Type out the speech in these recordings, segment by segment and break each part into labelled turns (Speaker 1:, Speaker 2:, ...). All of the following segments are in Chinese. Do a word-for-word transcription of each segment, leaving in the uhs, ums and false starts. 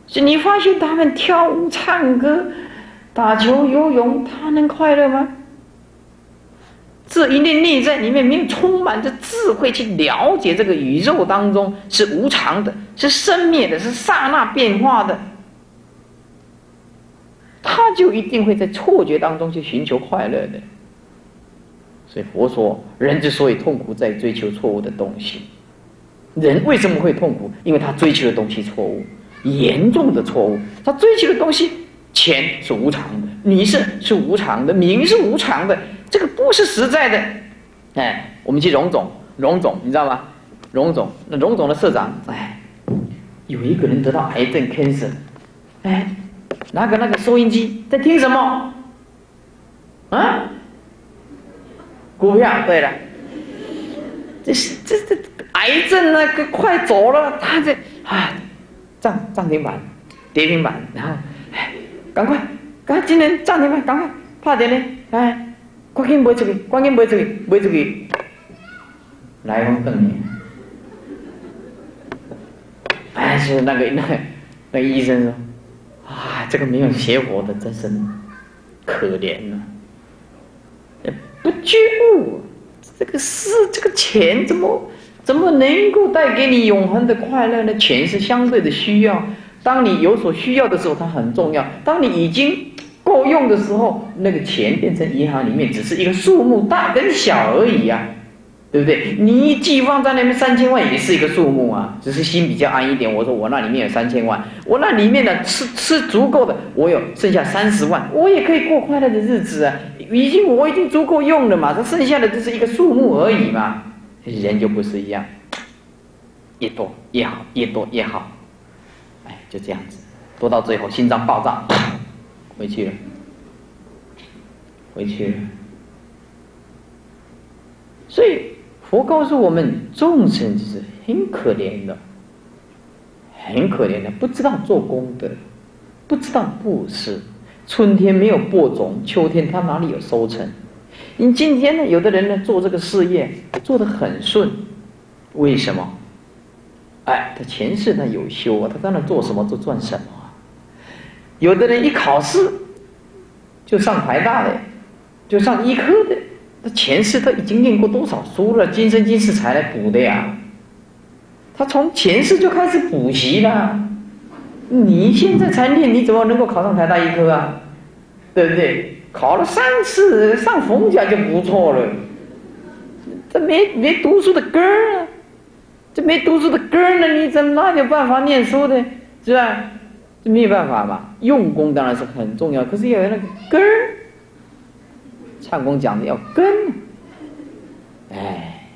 Speaker 1: 所以你发现他们跳舞、唱歌、打球、游泳，他能快乐吗？这一念内在里面没有充满着智慧去了解这个宇宙当中是无常的，是生灭的，是刹那变化的，他就一定会在错觉当中去寻求快乐的。所以佛说，人之所以痛苦，在追求错误的东西。人为什么会痛苦？因为他追求的东西错误，严重的错误。他追求的东西，钱是无常的，女色是无常的，名是无常的，这个不是实在的。哎，我们去荣总，荣总你知道吗？荣总，那荣总的社长，哎，有一个人得到癌症 cancer， 哎，拿个那个收音机在听什么？啊？股票。对了，这是这这癌症那个快走了，他这啊涨涨停板、跌停板，然后哎，赶快，赶快今天涨停板，赶快拍点呢，哎，赶紧卖出去，赶紧卖出去，卖出去，来往瞪你。哎，是那个那个那个医生说，啊，这个没有邪火的，真是可怜了。不觉悟，这个事，这个钱怎么怎么能够带给你永恒的快乐呢？钱是相对的需要，当你有所需要的时候，它很重要；当你已经够用的时候，那个钱变成银行里面只是一个数目，大跟小而已啊，对不对？你寄放在那边三千万也是一个数目啊，只是心比较安一点。我说我那里面有三千万，我那里面的吃吃足够的，我有剩下三十万，我也可以过快乐的日子啊。已经我已经足够用了嘛，这剩下的只是一个数目而已嘛。人就不是一样，越多越好，越多越好，哎，就这样子，多到最后心脏爆炸，回去了，回去了。所以佛告诉我们，众生就是很可怜的，很可怜的，不知道做功德，不知道布施。春天没有播种，秋天他哪里有收成？你今天呢？有的人呢做这个事业做得很顺，为什么？哎，他前世他有修啊，他当然做什么就赚什么啊。有的人一考试就上台大的，就上医科的，他前世他已经念过多少书了，今生今世才来补的呀。他从前世就开始补习了。你现在才念，你怎么能够考上台大医科啊？对不对？考了三次，上逢甲就不错了。这没没读书的根儿啊，这没读书的根儿呢，你怎么哪有办法念书的？是吧？这没有办法嘛。用功当然是很重要，可是要有那个根儿。唱功讲的要根，哎，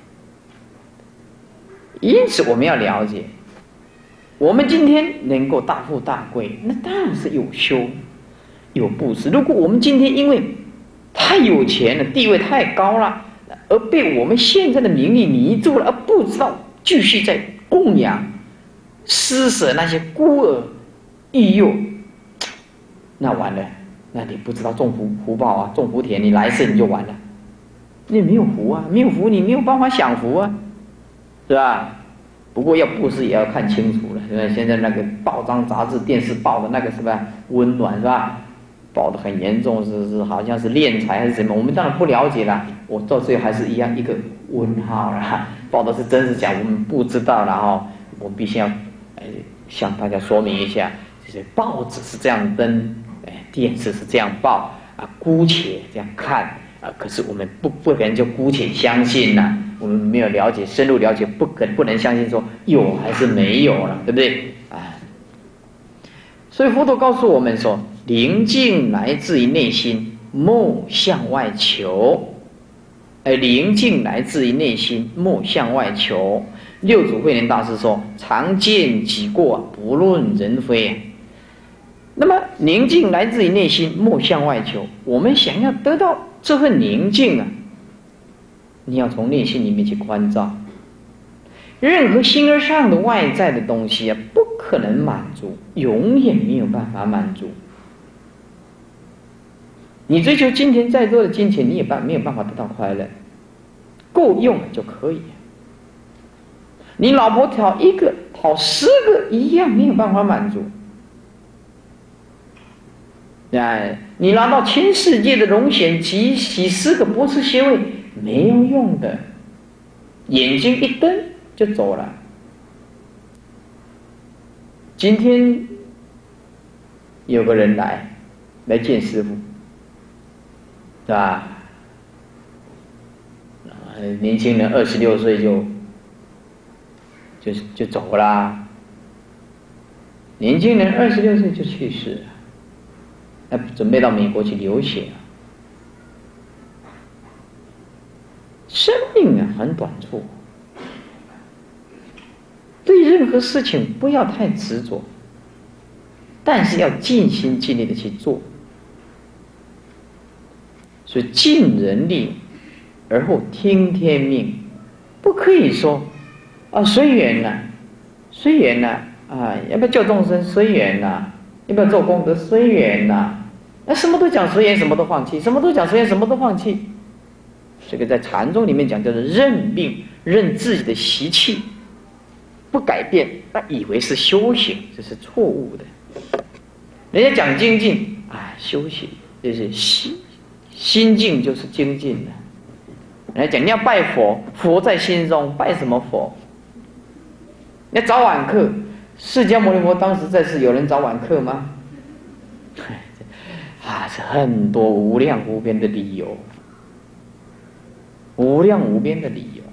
Speaker 1: 因此我们要了解。我们今天能够大富大贵，那当然是有修有布施。如果我们今天因为太有钱了，地位太高了，而被我们现在的名利迷住了，而不知道继续在供养施舍那些孤儿育幼，那完了，那你不知道种福福报啊，种福田，你来世你就完了。你没有福啊，没有福你没有办法享福啊，是吧？不过要布施也要看清楚了，是吧？现在那个报章杂志电视报的那个是吧，温暖是吧，报的很严重，是是好像是敛财还是什么，我们当然不了解啦。我到最后还是一样一个问号啦，报的是真是假我们不知道啦哈。我们必须要呃向大家说明一下，就是报纸是这样登，哎，电视是这样报啊，姑且这样看啊，可是我们不不可能就姑且相信啦。我们没有了解，深入了解，不可不能相信说有还是没有了，对不对？啊，所以佛陀告诉我们说，宁静来自于内心，莫向外求。而宁静来自于内心，莫向外求。六祖慧能大师说：“常见己过，不论人非。”那么宁静来自于内心，莫向外求。我们想要得到这份宁静啊，你要从内心里面去关照。任何形而上的外在的东西啊，不可能满足，永远没有办法满足。你追求金钱再多的金钱，你也办没有办法得到快乐，够用了就可以。你老婆讨一个讨十个一样没有办法满足， 哎，你拿到全世界的荣显几几十个博士学位没有用的，眼睛一瞪就走了。今天有个人来来见师父，是吧？年轻人二十六岁就就就走啦，年轻人二十六岁就去世了，那准备到美国去留学了。生命啊很短促，对任何事情不要太执着，但是要尽心尽力的去做。所以尽人力而后听天命，不可以说啊随缘呐，随缘呐，啊要不要救众生随缘呐，要不要做功德随缘呐，那什么都讲随缘，什么都放弃，什么都讲随缘，什么都放弃。这个在禅宗里面讲叫做认命，认自己的习气不改变，那以为是修行，这是错误的。人家讲精进啊，修行就是心心静就是精进的。人家讲你要拜佛，佛在心中，拜什么佛？你要早晚课，释迦牟尼佛当时在世，有人早晚课吗？啊，是很多无量无边的理由，无量无边的理由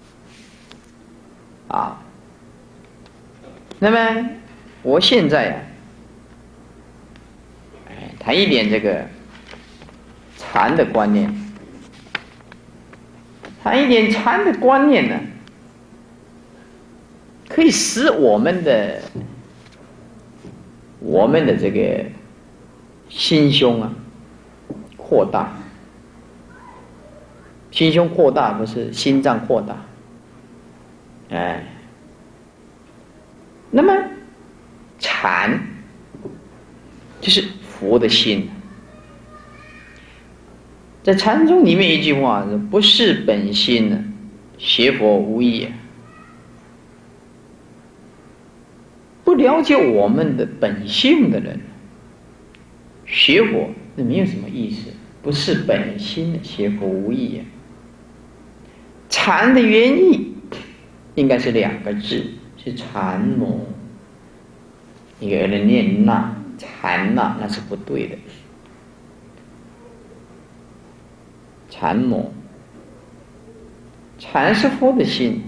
Speaker 1: 啊。那么我现在啊，哎，谈一点这个禅的观念，谈一点禅的观念呢，可以使我们的我们的这个心胸啊扩大。心胸扩大不是心脏扩大，哎，那么禅就是佛的心。在禅宗里面一句话是不是本心呢，学佛无益啊。不了解我们的本性的人，学佛那没有什么意思，不是本心的学佛无益啊。禅的原意应该是两个字，是禅模。有人念那禅那，那是不对的。禅模，禅是佛的心，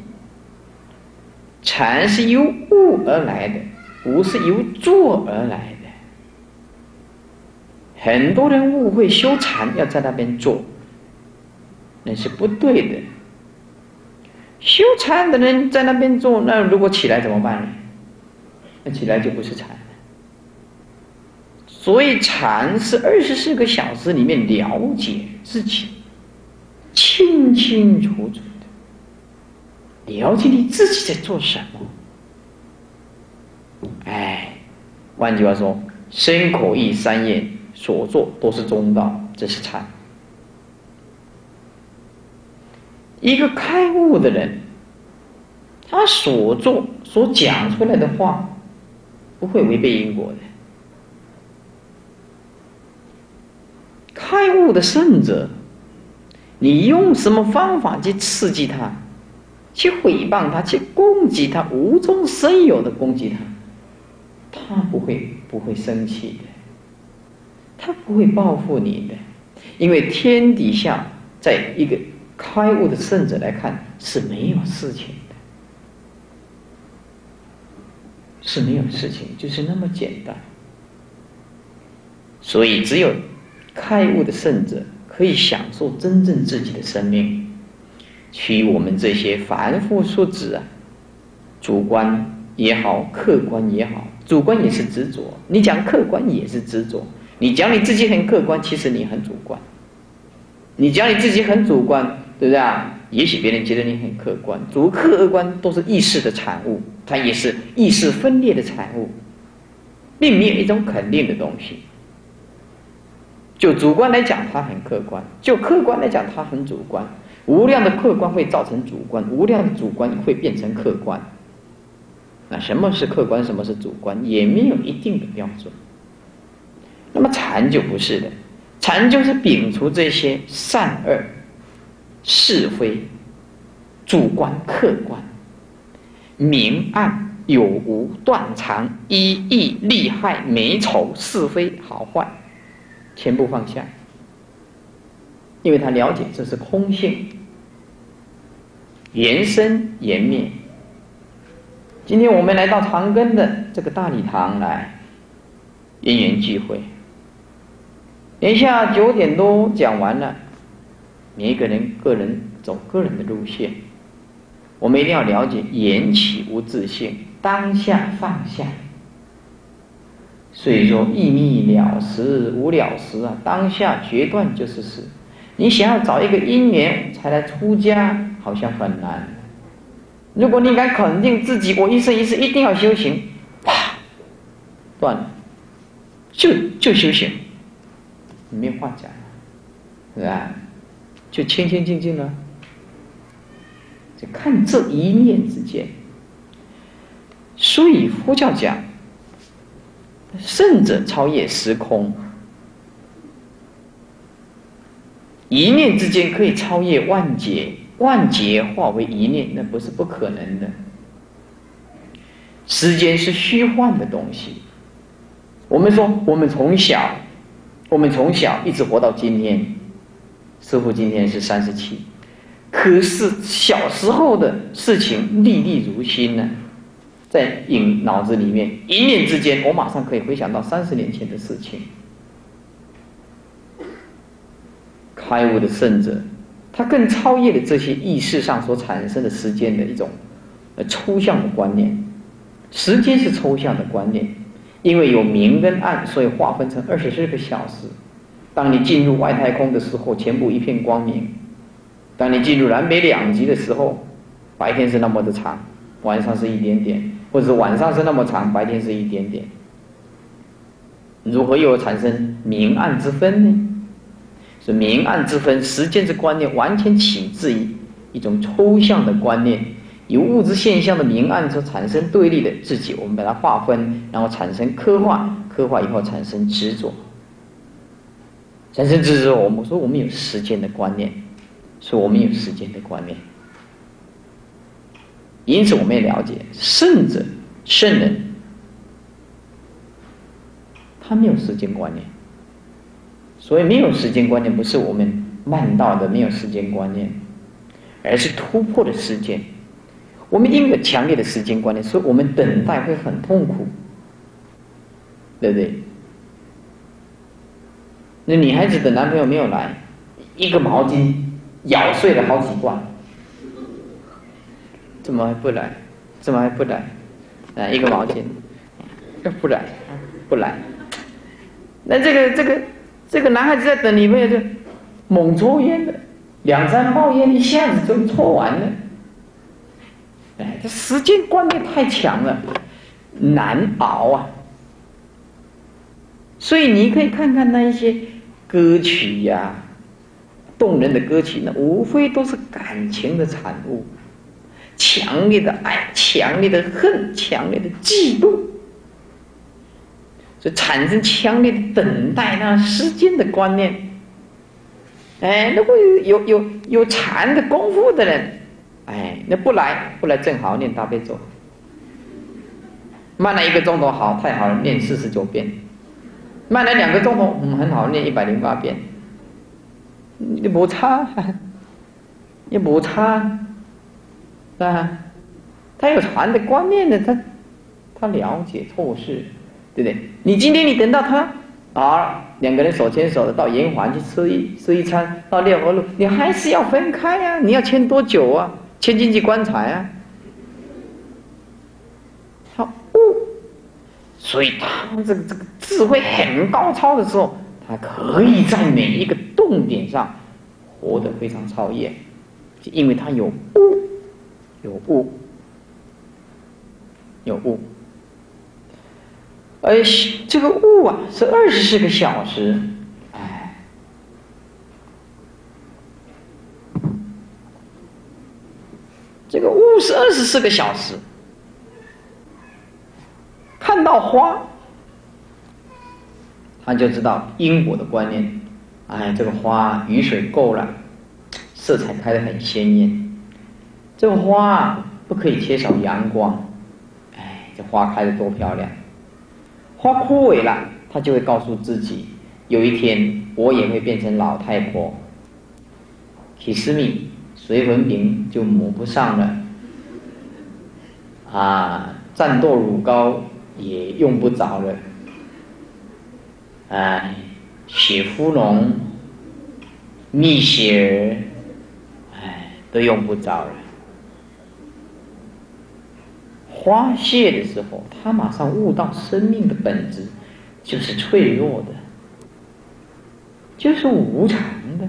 Speaker 1: 禅是由悟而来的，不是由做而来的。很多人误会修禅要在那边做，那是不对的。修禅的人在那边做，那如果起来怎么办呢？那起来就不是禅了。所以禅是二十四个小时里面了解自己，清清楚楚的了解你自己在做什么。哎，换句话说，身口意三业所做都是中道，这是禅。一个开悟的人，他所做所讲出来的话不会违背因果的。开悟的圣者，你用什么方法去刺激他，去诽谤他，去攻击他，无中生有的攻击他，他不会不会生气的，他不会报复你的，因为天底下在一个开悟的圣者来看是没有事情的，是没有事情，就是那么简单。所以只有开悟的圣者可以享受真正自己的生命，取我们这些凡夫俗子啊，主观也好，客观也好，主观也是执着，你讲客观也是执着，你讲你自己很客观，其实你很主观，你讲你自己很主观，对不对啊？也许别人觉得你很客观，主客二观都是意识的产物，它也是意识分裂的产物，并没有一种肯定的东西。就主观来讲它很客观，就客观来讲它很主观，无量的客观会造成主观，无量的主观会变成客观。那什么是客观，什么是主观，也没有一定的标准。 那么禅就不是的，禅就是摒除这些善恶、是非、主观、客观、明暗、有无、断常、一义、利害、美丑、是非、好坏，全部放下。因为他了解这是空性，缘生缘灭。今天我们来到长庚的这个大礼堂来，因缘聚会。等一下九点多讲完了，每一个人个人走个人的路线。我们一定要了解缘起无自性，当下放下。所以说意密了时无了时啊，当下决断就是事。你想要找一个因缘才来出家，好像很难。如果你敢肯定自己，我一生一世一定要修行，啪，断了，就就修行，没有话讲，是吧？就清清净净了。就看这一念之间。所以佛教讲，圣者超越时空，一念之间可以超越万劫，万劫化为一念，那不是不可能的。时间是虚幻的东西。我们说，我们从小，我们从小一直活到今天，师父今天是三十七，可是小时候的事情历历如新呢，在影脑子里面，一念之间，我马上可以回想到三十年前的事情。开悟的圣者，他更超越了这些意识上所产生的时间的一种呃抽象的观念。时间是抽象的观念，因为有明跟暗，所以划分成二十四个小时。当你进入外太空的时候，全部一片光明；当你进入南北两极的时候，白天是那么的长，晚上是一点点，或者是晚上是那么长，白天是一点点。如何又产生明暗之分呢？是明暗之分，时间之观念完全起自于一种抽象的观念，由物质现象的明暗所产生对立的自己，我们把它划分，然后产生刻画，刻画以后产生执着，产生执着。我们说我们有时间的观念，说我们有时间的观念。因此，我们也了解圣者、圣人，他没有时间观念。所以没有时间观念不是我们慢道的没有时间观念，而是突破的时间。我们因为有强烈的时间观念，所以我们等待会很痛苦，对不对？那女孩子的男朋友没有来，一个毛巾咬碎了好几罐，怎么还不来？怎么还不来？啊，一个毛巾，不来，不来。那这个这个。这个男孩子在等女朋友就猛抽烟的，两三包烟一下子就抽完了。哎，这时间观念太强了，难熬啊。所以你可以看看那一些歌曲呀、啊，动人的歌曲，那无非都是感情的产物，强烈的爱，强烈的恨，强烈的嫉妒。所以产生强烈的等待那时间的观念。哎，如果有有有有禅的功夫的人，哎，那不来不来正好念大悲咒，慢了一个钟头好，太好了，念四十九遍；慢了两个钟头，嗯，很好，念一百零八遍。你不差，也不差，是吧？他有禅的观念的，他他了解透视。对不对？你今天你等到他啊，两个人手牵手的到圆环去吃一吃一餐，到六合路，你还是要分开呀、啊？你要牵多久啊？牵进去棺材啊？他悟，所以他这个这个智慧很高超的时候，他可以在每一个动点上活得非常超越，因为他有悟，有悟，有悟。而这个悟啊，是二十四个小时，哎，这个悟是二十四个小时。看到花，他他就知道因果的观念。哎，这个花雨水够了，色彩开得很鲜艳。这个花不可以缺少阳光。哎，这花开得多漂亮。花枯萎了，他就会告诉自己，有一天我也会变成老太婆。kiss me， 水粉饼就抹不上了。啊，战斗乳膏也用不着了。哎，雪芙蓉、蜜雪儿，哎，都用不着了。花谢的时候，他马上悟到生命的本质就是脆弱的，就是无常的。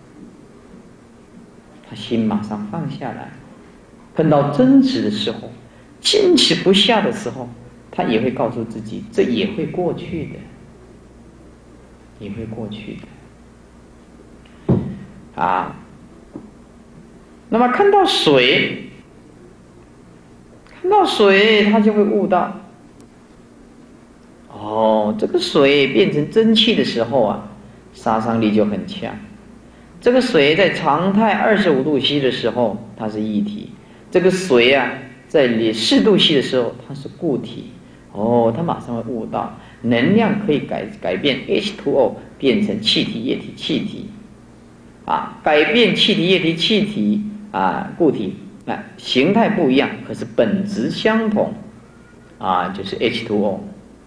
Speaker 1: 他心马上放下来，碰到争执的时候，坚持不下的时候，他也会告诉自己，这也会过去的，也会过去的。啊，那么看到水，看到水，他就会悟到，哦，这个水变成真气的时候啊，杀伤力就很强。这个水在常态二十五度 C 的时候，它是液体；这个水啊，在四度 C 的时候，它是固体。哦，他马上会悟到，能量可以改改变 H 二 O 变成气体、液体、气体，啊，改变气体、液体、气体啊，固体，啊，形态不一样，可是本质相同，啊，就是 H 二 O。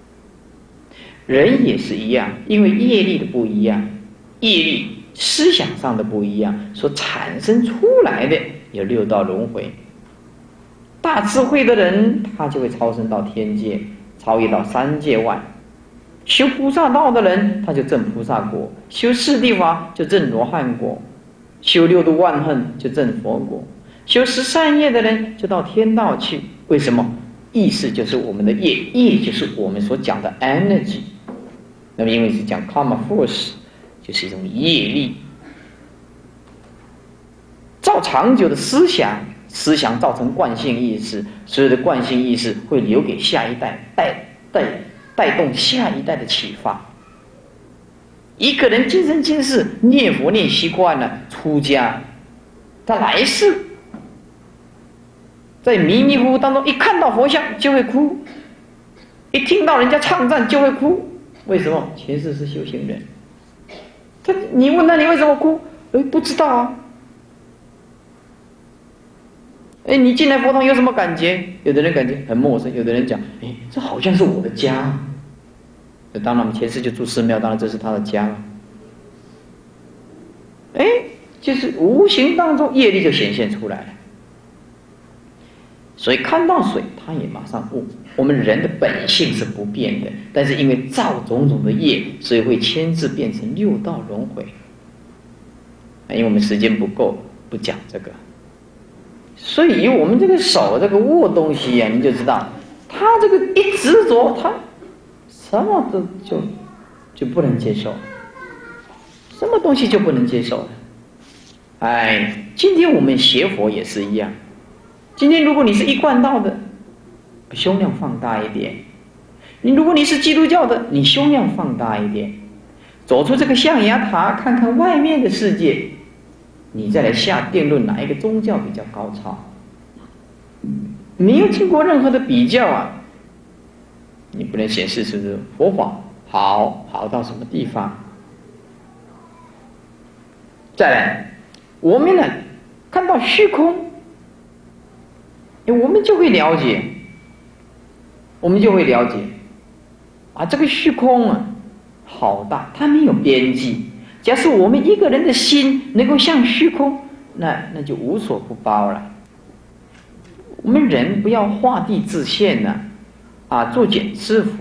Speaker 1: 人也是一样，因为业力的不一样，业力思想上的不一样，所产生出来的有六道轮回。大智慧的人，他就会超生到天界，超越到三界外；修菩萨道的人，他就证菩萨果；修四谛法就证罗汉果；修六度万恨就证佛果；修十善业的人就到天道去。为什么？意识就是我们的业，业就是我们所讲的 energy。那么因为是讲 karma force， 就是一种业力，造长久的思想。思想造成惯性意识，所有的惯性意识会留给下一代，带带带动下一代的启发。一个人今生今世念佛念习惯了，出家，他来世在迷迷糊糊当中，一看到佛像就会哭，一听到人家唱赞就会哭。为什么？前世是修行人。他你问他你为什么哭？哎，不知道啊。哎，你进来佛堂有什么感觉？有的人感觉很陌生，有的人讲，哎，这好像是我的家。当然我们前世就住寺庙，当然这是他的家了。哎，就是无形当中业力就显现出来了。所以看到水，他也马上悟。我们人的本性是不变的，但是因为造种种的业，所以会牵制变成六道轮回。因为我们时间不够，不讲这个。所以我们这个手这个握东西啊，你就知道，他这个一执着，他什么都就就不能接受，什么东西就不能接受了。哎，今天我们学佛也是一样。今天如果你是一贯道的，胸量放大一点；你如果你是基督教的，你胸量放大一点。走出这个象牙塔，看看外面的世界。你再来下定论哪一个宗教比较高超？没有经过任何的比较啊，你不能显示是不是佛法好好到什么地方？再来，我们呢看到虚空，我们就会了解，我们就会了解啊，这个虚空啊，好大，它没有边际。假使我们一个人的心能够像虚空，那那就无所不包了。我们人不要画地自限呢、啊，啊，作茧自缚。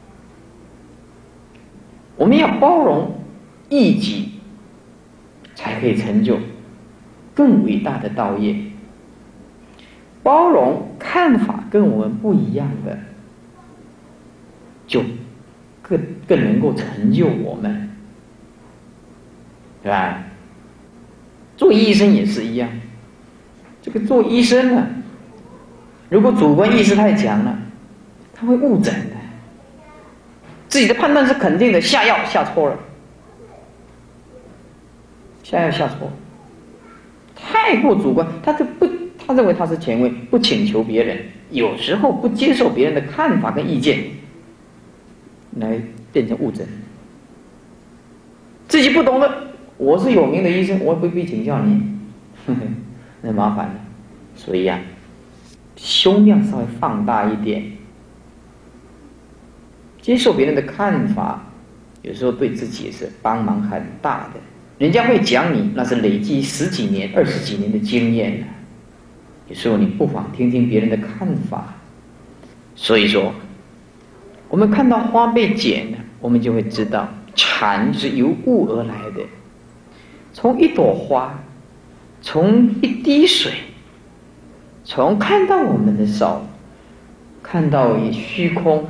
Speaker 1: 我们要包容异己，才可以成就更伟大的道业。包容看法跟我们不一样的，就更更能够成就我们。对吧？做医生也是一样，这个做医生呢，如果主观意识太强了，他会误诊的。 自己的判断是肯定的，下药下错了，下药下错，太过主观，他就不，他认为他是权威，不请求别人，有时候不接受别人的看法跟意见，来变成误诊。自己不懂的，我是有名的医生，我不必请教你，呵呵，那麻烦了。所以啊，胸量稍微放大一点，接受别人的看法，有时候对自己也是帮忙很大的。人家会讲你，那是累积十几年、二十几年的经验了。有时候你不妨听听别人的看法。所以说，我们看到花被剪了，我们就会知道禅是由物而来的。从一朵花，从一滴水，从看到我们的手，看到一虚空，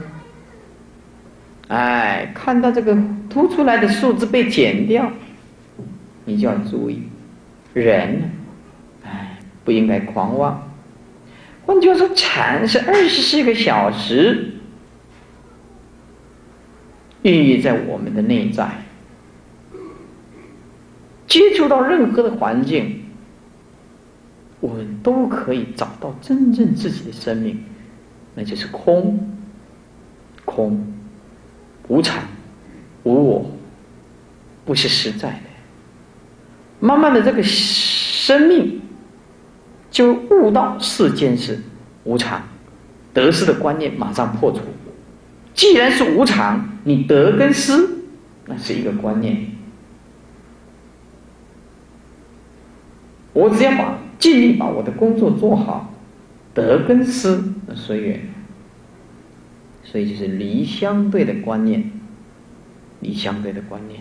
Speaker 1: 哎，看到这个凸出来的树枝被剪掉，你就要注意，人呢，哎，不应该狂妄。换句话说，禅是二十四个小时孕育在我们的内在，接触到任何的环境，我们都可以找到真正自己的生命，那就是空，空，无常，无我，不是实在的。慢慢的，这个生命就悟到世间是无常，得失的观念马上破除。既然是无常，你得跟失，那是一个观念。我只要把尽力把我的工作做好，得跟失那随缘。所以就是离相对的观念，离相对的观念。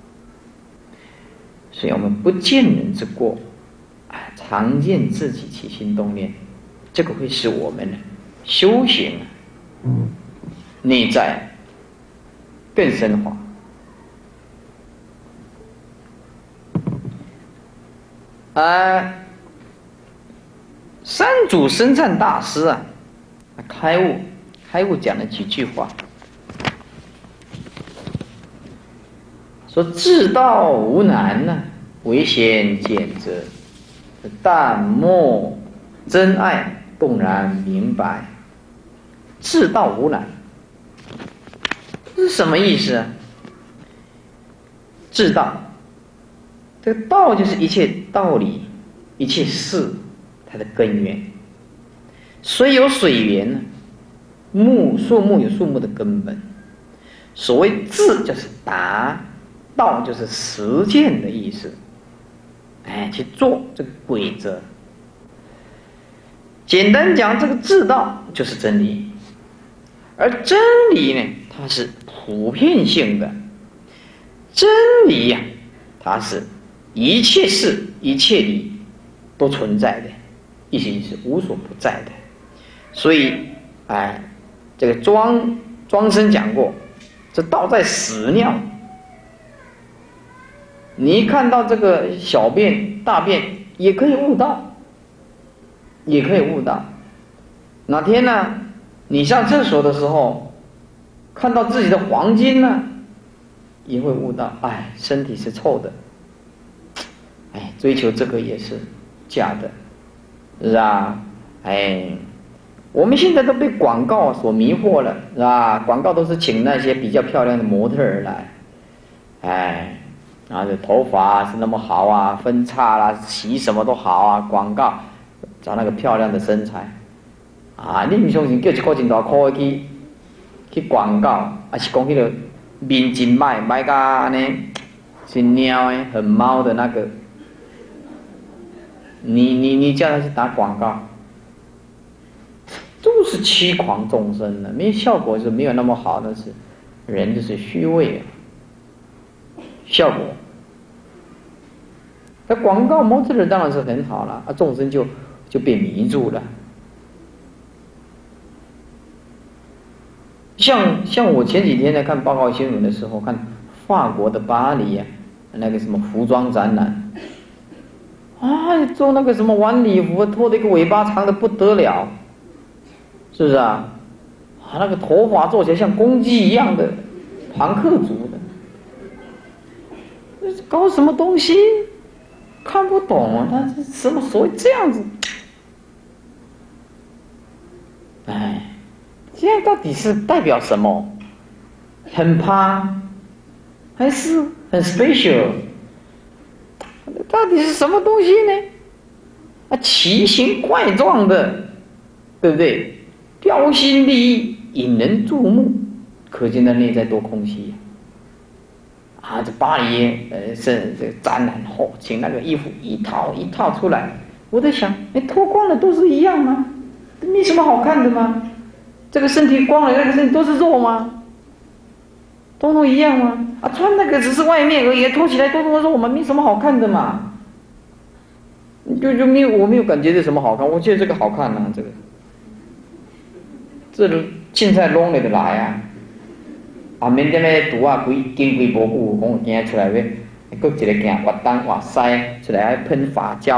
Speaker 1: 所以我们不见人之过，常见自己起心动念，这个会使我们呢修行内在更深化。呃，三祖深禅大师啊，开悟，开悟讲了几句话，说至道无难呢、啊，唯先见者，淡漠真爱动然明白。至道无难，这是什么意思啊？至道，这个道就是一切道理、一切事它的根源。水有水源呢，木树木有树木的根本。所谓至就是达，道就是实践的意思。哎，去做这个规则。简单讲，这个至道就是真理，而真理呢，它是普遍性的。真理呀、啊，它是一切事、一切理都存在的，意思是无所不在的。所以，哎，这个庄庄生讲过，这道在屎尿。你一看到这个小便、大便，也可以悟道，也可以悟道。哪天呢，你上厕所的时候，看到自己的黄金呢，也会悟到，哎，身体是臭的，哎，追求这个也是假的，是吧？哎，我们现在都被广告所迷惑了，是吧？广告都是请那些比较漂亮的模特儿来，哎。啊，这头发是那么好啊，分叉啦，洗什么都好啊，广告找那个漂亮的身材啊，你唔相信叫一个真大块去去广告，还是讲迄个面真歹，歹甲安尼是猫的，很猫的那个，你你你叫他去打广告，都是欺狂众生的，没效果是没有那么好，那是人就是虚伪啊。效果，那广告模特儿当然是很好了，啊，众生就就被迷住了。像像我前几天在看报告新闻的时候，看法国的巴黎啊，那个什么服装展览，啊，做那个什么晚礼服，拖的一个尾巴长的不得了，是不是啊？啊，那个头发做起来像公鸡一样的。 庞克族的，搞什么东西？看不懂啊，他是什么所谓这样子？哎，这样到底是代表什么？很趴，还是很 special？ 到底是什么东西呢？啊，奇形怪状的，对不对？标新立异，引人注目，可见他内在多空虚啊！这巴黎呃，是这个展览后，请那个衣服一套一套出来，我在想，哎，脱光了都是一样吗？没什么好看的吗？这个身体光了，那个身体都是肉吗？都都一样吗？啊，穿那个只是外面而已，脱起来都都是肉嘛，没什么好看的嘛。就就没有，我没有感觉这什么好看，我觉得这个好看啊，这个，这个凊彩弄了就来啊！啊，免得咧拄啊规经规无久，讲惊出来要，搁一个惊活东活西出来还喷发胶，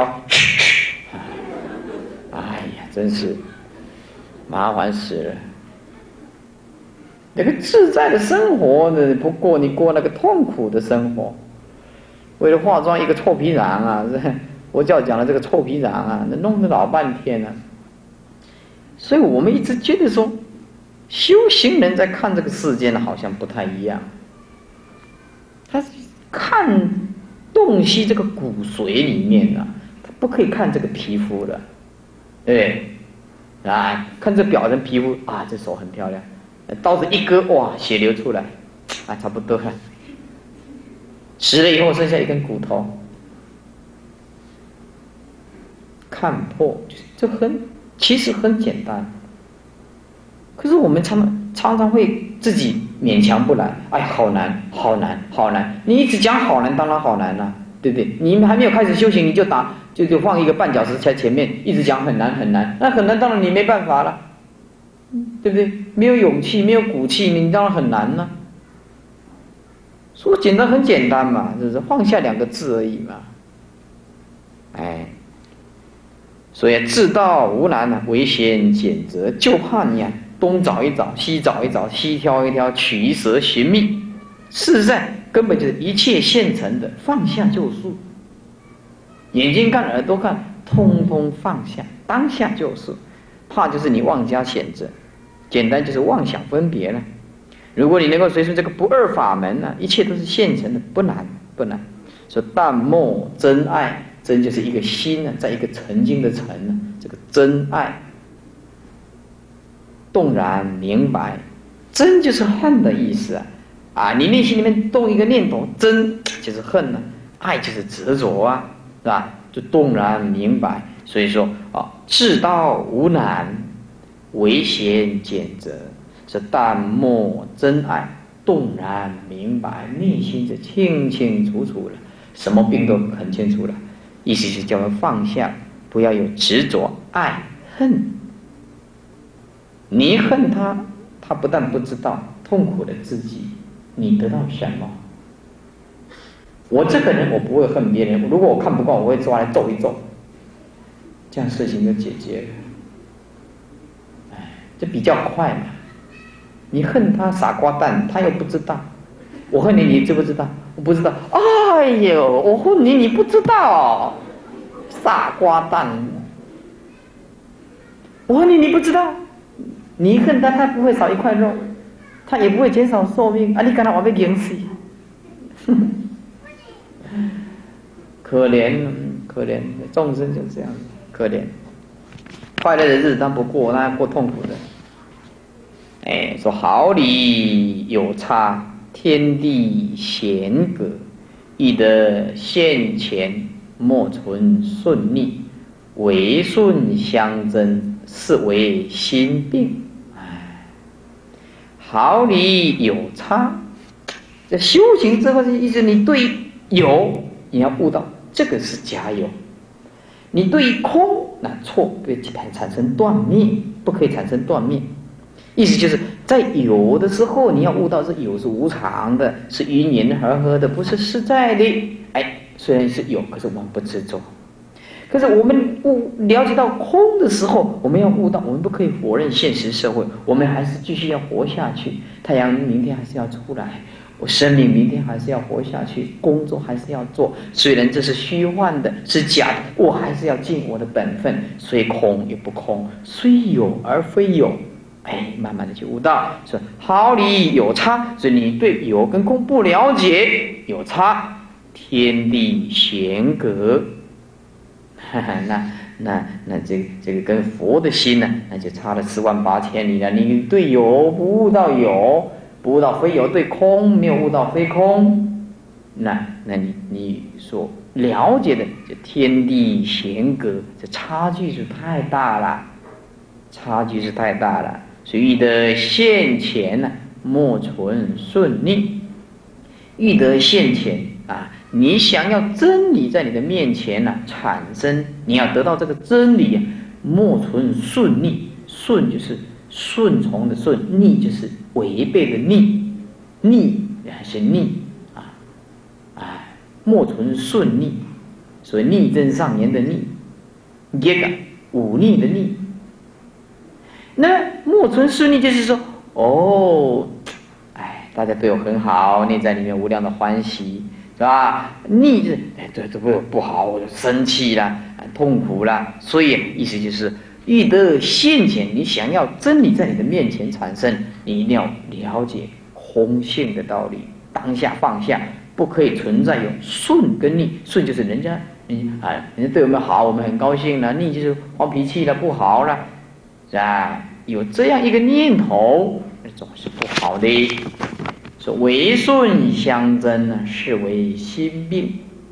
Speaker 1: 哎呀，真是麻烦死了。那个自在的生活呢，不过你过那个痛苦的生活，为了化妆一个臭皮囊啊！这佛教讲的这个臭皮囊啊，那弄得老半天啊。所以我们一直觉得说，修行人在看这个世界呢，好像不太一样。他看洞悉这个骨髓里面啊，他不可以看这个皮肤的，对不对？啊，看这表层皮肤啊，这手很漂亮，刀子一割，哇，血流出来，啊，差不多了。死了以后剩下一根骨头。看破，这很其实很简单，可是我们常常常会自己勉强不来，哎，好难，好难，好难！你一直讲好难，当然好难了、啊，对不对？你还没有开始修行，你就打就就放一个绊脚石在前面，一直讲很难很难，那很难，当然你没办法了，对不对？没有勇气，没有骨气，你当然很难了、啊。说简单很简单嘛，就是放下两个字而已嘛，哎。所以自道无难啊，唯嫌简择，就怕你啊东找一找，西找一找，西挑一挑，取舍寻觅。事实上根本就是一切现成的，放下就速。眼睛看，耳朵看，通通放下，当下就是。怕就是你妄加选择，简单就是妄想分别了。如果你能够随顺这个不二法门呢、啊，一切都是现成的，不难不难。说淡漠真爱。真就是一个心呢，在一个曾经的曾呢，这个真爱，动然明白，真就是恨的意思啊！啊，你内心里面动一个念头，真就是恨呢、啊，爱就是执着啊，是吧？就动然明白。所以说啊，至道无难，唯嫌简择，是淡漠真爱，动然明白，内心是清清楚楚了，什么病都很清楚了。意思是叫我们放下，不要有执着、爱、恨。你恨他，他不但不知道痛苦的自己，你得到什么？我这个人我不会恨别人，如果我看不惯，我会抓来揍一揍，这样事情就解决了。哎，这比较快嘛。你恨他傻瓜蛋，他又不知道。我恨你，你知不知道？我不知道。哎呦，我恨你，你不知道，傻瓜蛋！我恨你，你不知道。你恨他，他不会少一块肉，他也不会减少寿命啊！你干他我被淹死，可怜可怜，众生就这样，可怜。快乐的日子他不过，他过痛苦的。哎，说毫厘有差。天地险隔，亦得现前，莫存顺逆，为顺相争，是为心病。哎，毫厘有差，这修行之后的意思，你对有你要悟到这个是假有，你对空那错，被产生断灭，不可以产生断灭。意思就是在有的时候，你要悟到这有是无常的，是因缘和合的，不是实在的。哎，虽然是有，可是我们不执着。 可是我们悟了解到空的时候，我们要悟到，我们不可以否认现实社会，我们还是继续要活下去。太阳明天还是要出来，我生命明天还是要活下去，工作还是要做。虽然这是虚幻的，是假的，我还是要尽我的本分，虽空也不空，虽有而非有。哎，慢慢的就悟到，说毫厘有差，所以你对有跟空不了解，有差，天地闲隔。那那那这个这个跟佛的心呢，那就差了十万八千里了。你对有不悟到有，不悟到非有；对空没有悟到非空，那那你你所了解的这天地闲隔，这差距是太大了，差距是太大了。所以欲得现前呢，莫存顺逆。欲得现前啊，你想要真理在你的面前呢、啊、产生，你要得到这个真理啊，莫存顺逆。顺就是顺从的顺，逆就是违背的逆，逆还是逆啊？啊，莫存顺逆，所以逆增上言的逆，耶个忤逆的逆。那莫存顺逆就是说，哦，哎，大家对我很好，内在里面无量的欢喜，是吧？逆是哎，对对不不好，我就生气啦，痛苦啦。所以意思就是，欲得现前，你想要真理在你的面前产生，你一定要了解空性的道理，当下放下，不可以存在有顺跟逆。顺就是人家你啊，人家对我们好，我们很高兴了；逆就是发脾气了，不好了。啊，有这样一个念头，总是不好的。说违顺相争呢，是为心病。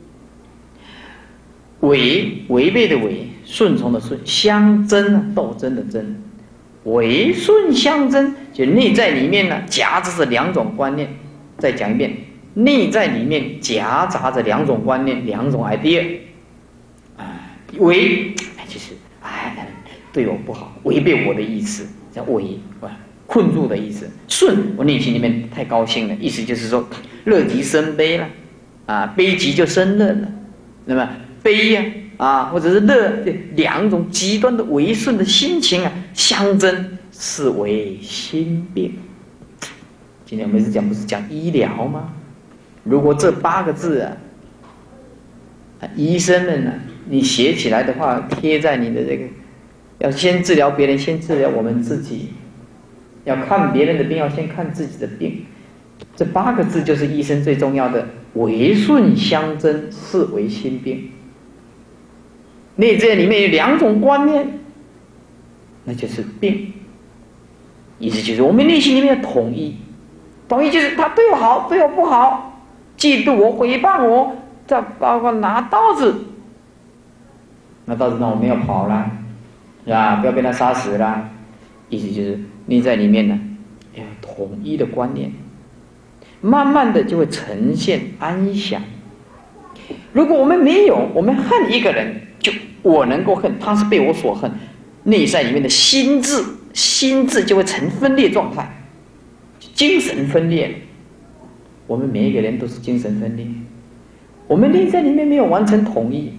Speaker 1: 违违背的违，顺从的顺，相争斗争的争。违顺相争，就内在里面呢夹杂着两种观念。再讲一遍，内在里面夹杂着两种观念，两种 idea。啊，违就是哎。对我不好，违背我的意思，叫违，困住的意思。顺，我内心里面太高兴了，意思就是说，乐极生悲了，啊，悲极就生乐了。那么悲呀、啊，啊，或者是乐，两种极端的违顺的心情啊，相争，是为心病。今天我们是讲，不是讲医疗吗？如果这八个字啊，啊医生们呢、啊，你写起来的话，贴在你的这个。要先治疗别人，先治疗我们自己。要看别人的病，要先看自己的病。这八个字就是医生最重要的：违顺相争，是为心病。内在里面有两种观念，那就是病。意思就是我们内心里面要统一，统一就是他对我好，对我不好，嫉妒我，诽谤我，再包括拿刀子，拿刀子那我们要跑了。是吧？不要被他杀死了。意思就是内在里面呢，要统一的观念，慢慢的就会呈现安详。如果我们没有，我们恨一个人，就我能够恨，他是被我所恨，内在里面的心智，心智就会成分裂状态，精神分裂。我们每一个人都是精神分裂，我们内在里面没有完成统一。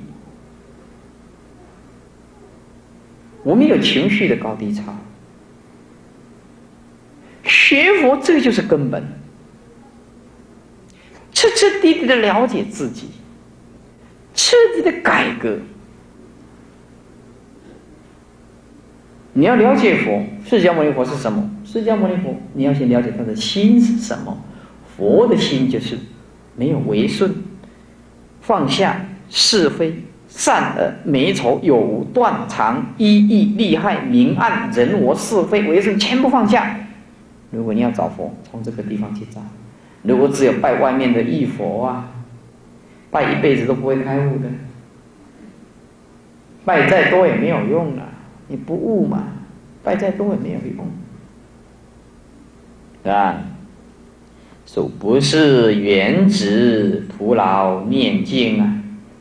Speaker 1: 我们有情绪的高低差，学佛这就是根本，彻彻底底的了解自己，彻底的改革。你要了解佛，释迦牟尼佛是什么？释迦牟尼佛，你要先了解他的心是什么。佛的心就是没有违顺，放下是非。善恶美丑有无断常一义利害明暗人我是非为顺全部放下。如果你要找佛，从这个地方去找。如果只有拜外面的义佛啊，拜一辈子都不会开悟的，拜再多也没有用了，你不悟嘛，拜再多也没有用，是吧？说不是原指徒劳念经啊。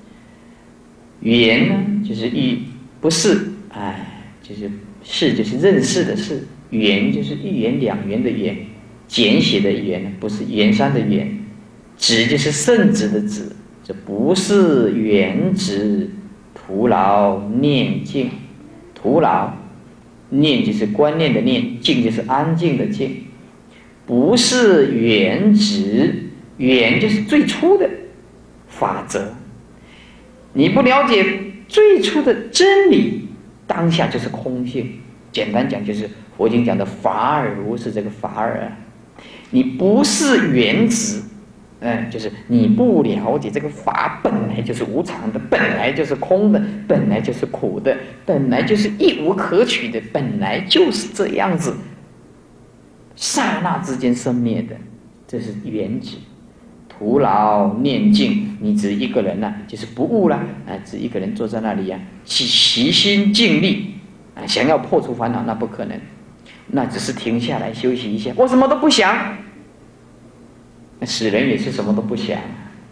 Speaker 1: 缘呢，就是欲，不是，哎，就是是，就是认识的是；缘就是一元两元的元，简写的元，不是圆山的圆；指就是圣旨的旨，这不是原旨徒劳念静，徒劳念就是观念的念，静就是安静的静，不是原旨，原就是最初的法则。你不了解最初的真理，当下就是空性。简单讲，就是佛经讲的法尔如是，这个法尔啊，你不是原旨，嗯，就是你不了解这个法本来就是无常的，本来就是空的，本来就是苦的，本来就是一无可取的，本来就是这样子，刹那之间生灭的，这是原旨。徒劳念静，你只一个人呐、啊，就是不悟了啊，只一个人坐在那里呀、啊，去齐心尽力啊，想要破除烦恼，那不可能，那只是停下来休息一下，我什么都不想。死人也是什么都不想，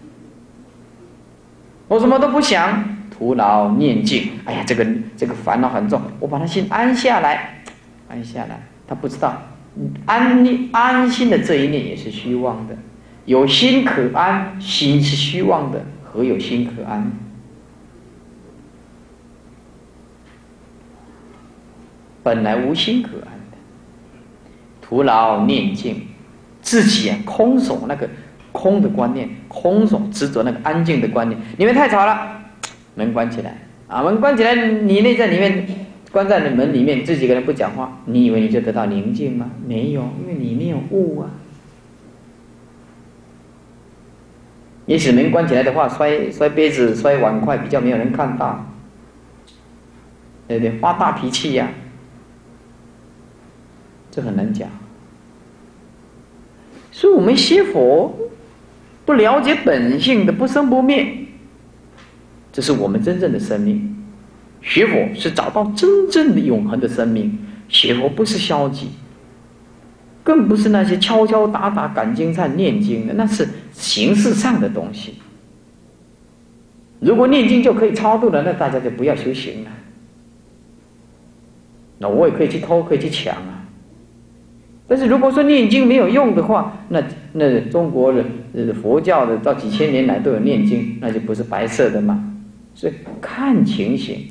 Speaker 1: 我什么都不想，徒劳念静。哎呀，这个这个烦恼很重，我把他心安下来，安下来。他不知道，安安心的这一念也是虚妄的。有心可安，心是虚妄的，何有心可安？本来无心可安的，徒劳念静。自己啊，空守那个空的观念，空守执着那个安静的观念。里面太吵了，门关起来啊！门关起来，你内在里面关在门里面，自己一个人不讲话，你以为你就得到宁静吗？没有，因为你没有悟啊。也许门关起来的话，摔摔杯子、摔碗筷，比较没有人看到，对不对？发大脾气呀、啊，这很难讲。所以我们学佛不了解本性的不生不灭，这是我们真正的生命。学佛是找到真正的永恒的生命，学佛不是消极，更不是那些敲敲打打赶经忏念经的，那是形式上的东西。如果念经就可以超度了，那大家就不要修行了。那我也可以去偷，可以去抢啊。但是如果说念经没有用的话，那那中国的佛教的到几千年来都有念经，那就不是白色的嘛。所以看情形，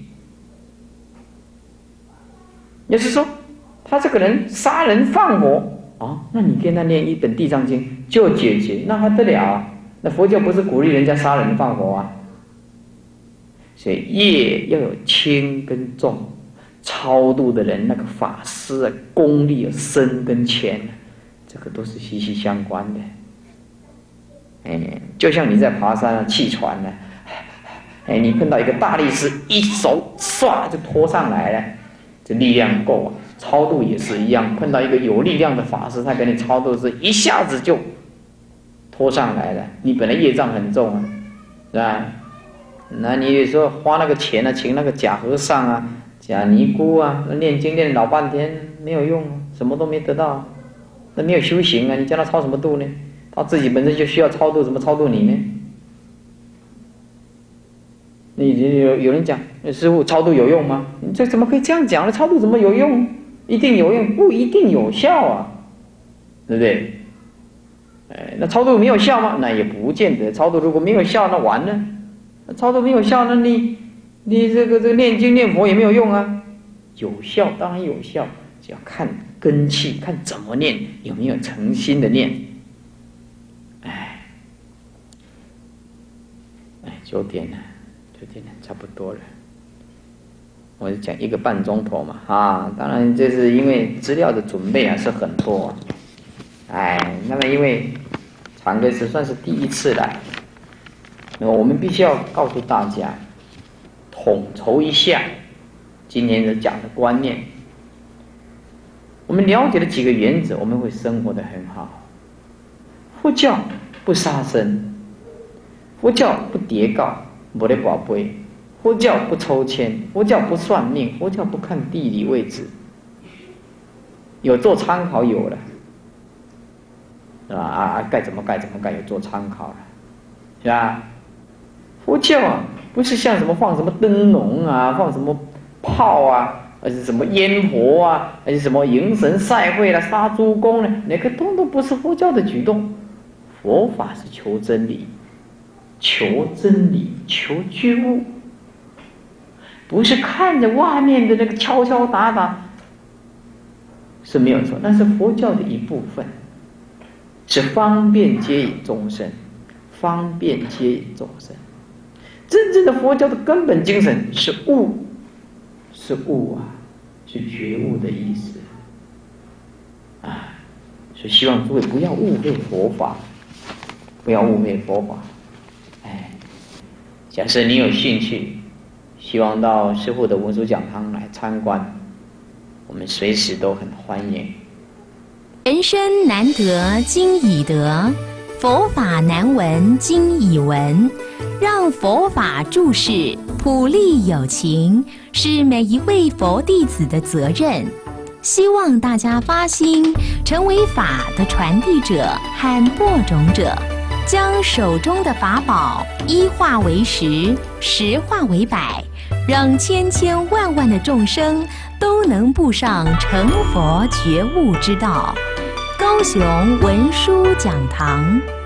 Speaker 1: 也就是说，他这个人杀人放火啊，那你跟他念一本地藏经就解决，那还得了啊？那佛教不是鼓励人家杀人放火啊？所以业要有轻跟重。超度的人，那个法师啊，功力有深跟浅，这个都是息息相关的。哎，就像你在爬山啊、气喘呢、啊，哎，你碰到一个大力士，一手唰就拖上来了，这力量够啊。超度也是一样，碰到一个有力量的法师，他给你超度是一下子就拖上来了。你本来业障很重啊，是吧？那你说花那个钱啊，请那个假和尚啊。假尼姑啊，那念经念老半天没有用啊，什么都没得到，那没有修行啊，你叫他超什么度呢？他自己本身就需要超度，怎么超度你呢？你有有人讲，师父超度有用吗？你这怎么可以这样讲呢？超度怎么有用？一定有用，不一定有效啊，对不对？哎，那超度没有效吗？那也不见得。超度如果没有效，那完了。那超度没有效，那你。你这个这个念经念佛也没有用啊，有效当然有效，只要看根气，看怎么念，有没有诚心的念。哎，哎，九点了，九点了，差不多了。我就讲一个半钟头嘛，啊，当然这是因为资料的准备还是很多。哎，那么因为常哥是算是第一次来，那么我们必须要告诉大家。统筹一下今天的讲的观念，我们了解了几个原则，我们会生活得很好。佛教不杀生，佛教不叠告，没得宝贝，佛教不抽签，佛教不算命，佛教不看地理位置，有做参考有了，是吧？啊啊，该怎么该怎么该有做参考了，是吧？佛教啊。不是像什么放什么灯笼啊，放什么炮啊，而是什么烟火啊，而是什么迎神赛会啦、杀猪公呢，那个通通不是佛教的举动。佛法是求真理，求真理，求觉悟。 不是看着外面的那个敲敲打打是没有错，那是佛教的一部分，是方便接引众生，方便接引众生。真正的佛教的根本精神是悟，是悟啊，是觉悟的意思啊。所以希望诸位不要误会佛法，不要误会佛法。哎，假设你有兴趣，希望到师父的文殊讲堂来参观，我们随时都很欢迎。
Speaker 2: 人生难得经已得，佛法难闻经已闻。让佛法注释普利有情，是每一位佛弟子的责任。希望大家发心，成为法的传递者和播种者，将手中的法宝一化为十，十化为百，让千千万万的众生都能步上成佛觉悟之道。高雄文殊讲堂。